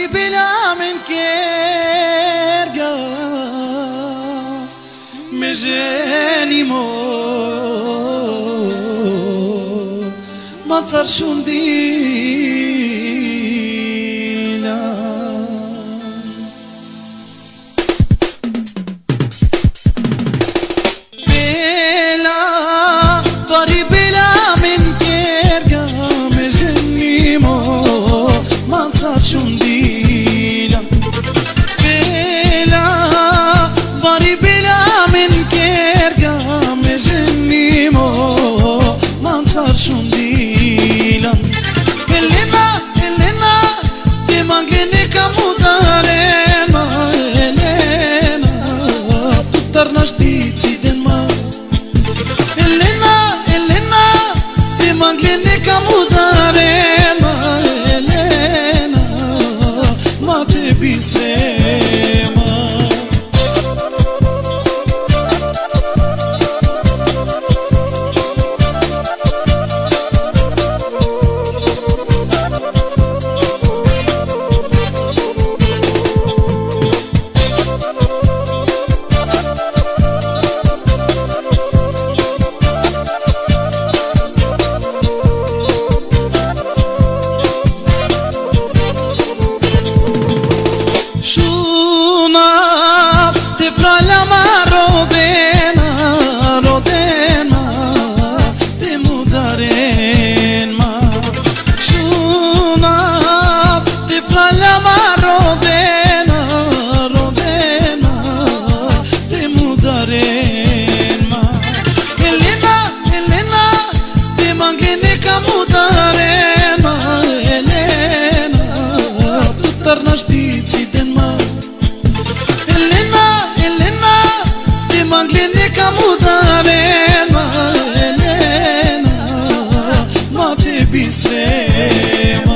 bila min kerga me zheni mo ma car shundina bela vari bila min kerga me zheni mo ma car shundina bela vari bila min kerga me zheni mo ma car shundina Elena, Elena, te manglene kamudarena Elena, tu tarnashtici den ma Elena, Elena, te manglene kamudarena Elena, ma te bistrema Elena, Elena, te manglene kamudarena Elena, ma te bistrema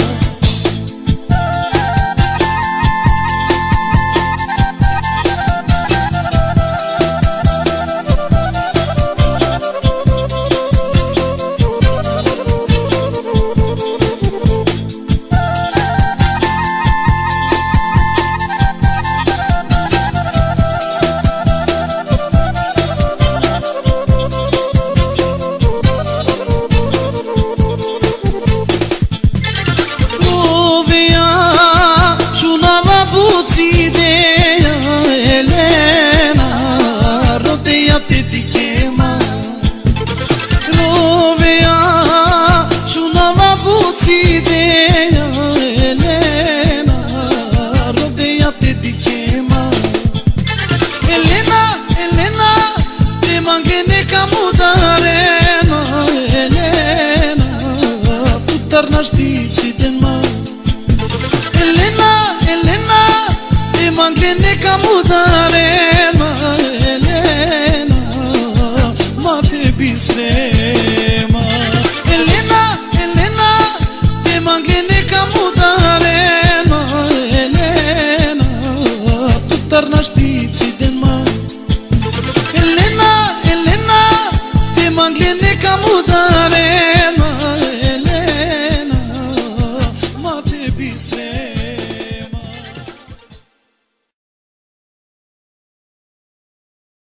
Tarnashtici den ma Elena, Elena, te manglene kamudarena Elena, ma te bistrema Elena, Elena, te manglene kamudarena Elena, tu tarnashtici den